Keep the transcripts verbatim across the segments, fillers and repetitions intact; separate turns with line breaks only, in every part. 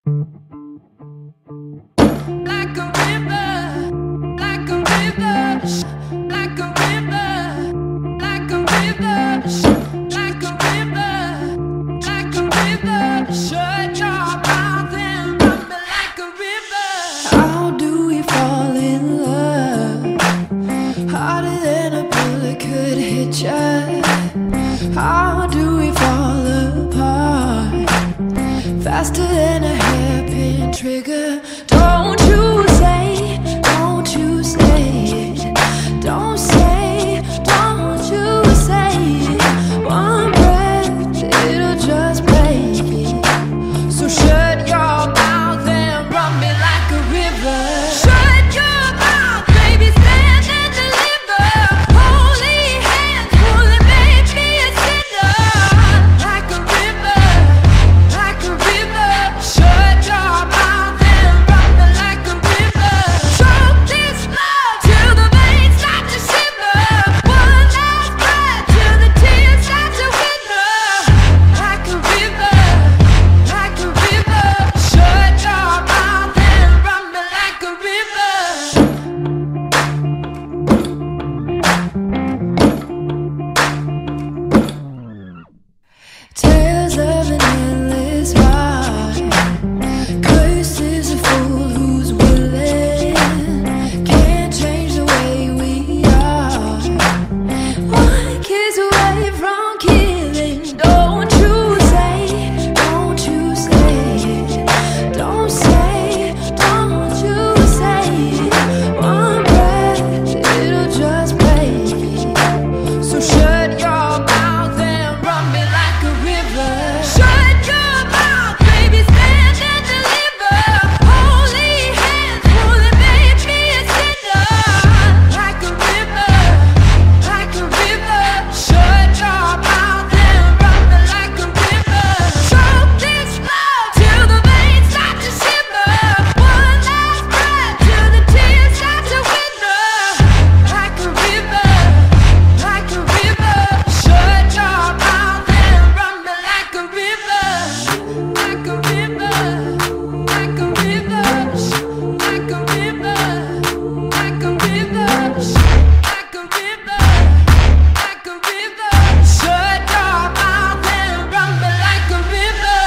Like a river, like a river, like a river, like a river, like a river, like a river. Shut your mouth and run me like a river. How do we fall in love? Harder than a bullet could hit ya. How do we fall apart? Faster than a hairpin trigger. Don't you say, don't you say it. Don't say, don't you say it. One breath, it'll just break it. So shut your mouth and run me like a river. Shut your mouth, baby, stand and deliver. Holy hands pulling, make me a sinner. Like a river, like a river. Shut your mouth and run me like a river. Choke this love till the veins start to shiver. One last breath till the tears start to wither. Like a river, like a river. Shut your mouth and run me like a river. Tales of an endless ride. Cursed is a fool who's willing. Can't change the way we are. One kiss away from killing. Don't you say, don't you say it. Don't say, don't you say it. One breath, it'll just break it. So shut your mouth and run me like a river. Shut your mouth, baby, stand and deliver. Holy hands pulling, make me a sinner. Like a river, like a river. Shut your mouth and run me like a river. Choke this love till the veins start to shiver. One last breath till the tears start to wither. Like a river, like a river. Shut your mouth and run me like a river. Like a river, like a river, like a river, like a river, like a river, like a river. Shut your mouth and run me like a river.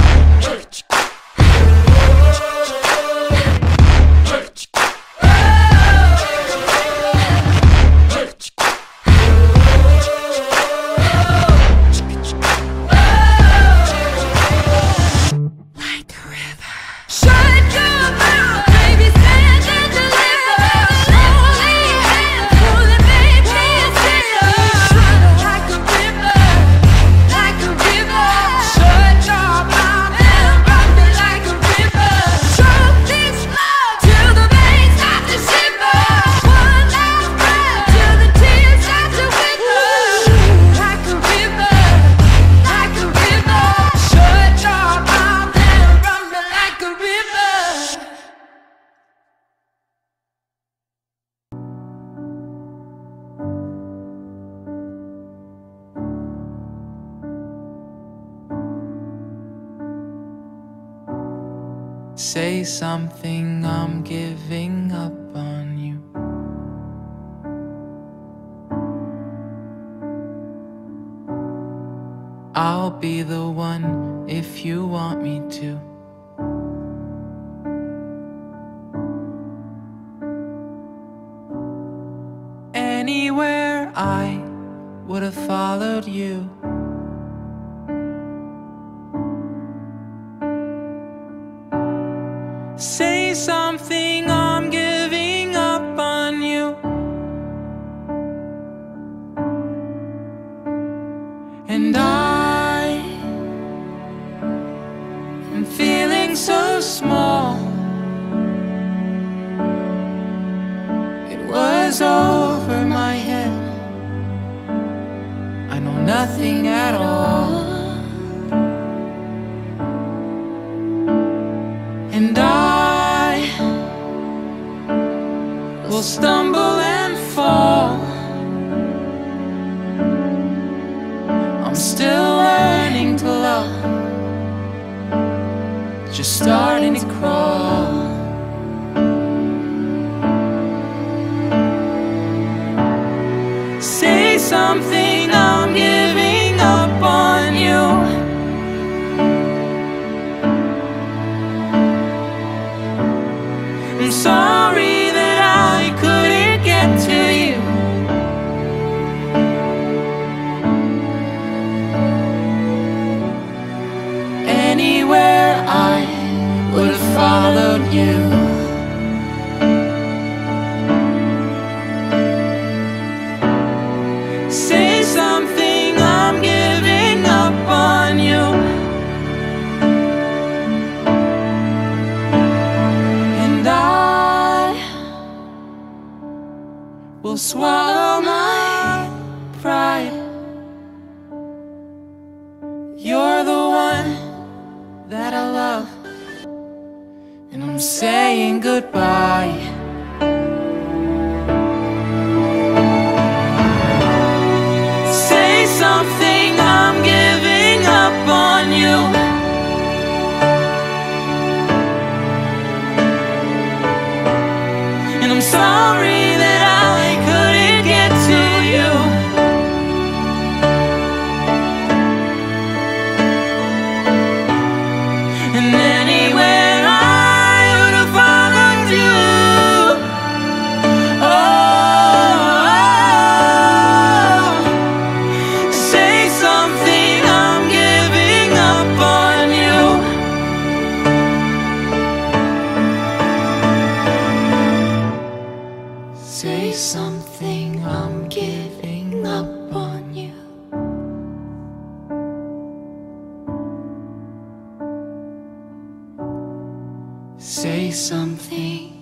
Like a river. Shut your mouth, baby, stand and deliver. Holy hands pulling, make me a sinner. Like a river, like a river. Shut your mouth and run me like a river. Choke this love till the veins start to shiver. One last breath till the tears start to wither. Like a river, like a river. Shut your mouth and run me like a river.
Say something, I'm giving up on you. I'll be the one if you want me to. Anywhere I would have followed you. Say something, I'm giving up on you. And I am feeling so small. It was over my head. I know nothing at all. And I will stumble and fall. I'm still learning to love. Just stop. starting to crawl. Say something, I'm giving up on you. I'm sorry that I couldn't get to you. Anywhere I would have followed you. Say something, I'm giving up on you. And I will swallow my pride. You're the one that I love, and I'm saying goodbye. Say something, I'm giving up on you. And I'm sorry that I couldn't get to you. And anywhere I would have followed you. Oh, say something, I'm giving up on you. Say something, I'm giving up on you. Say something.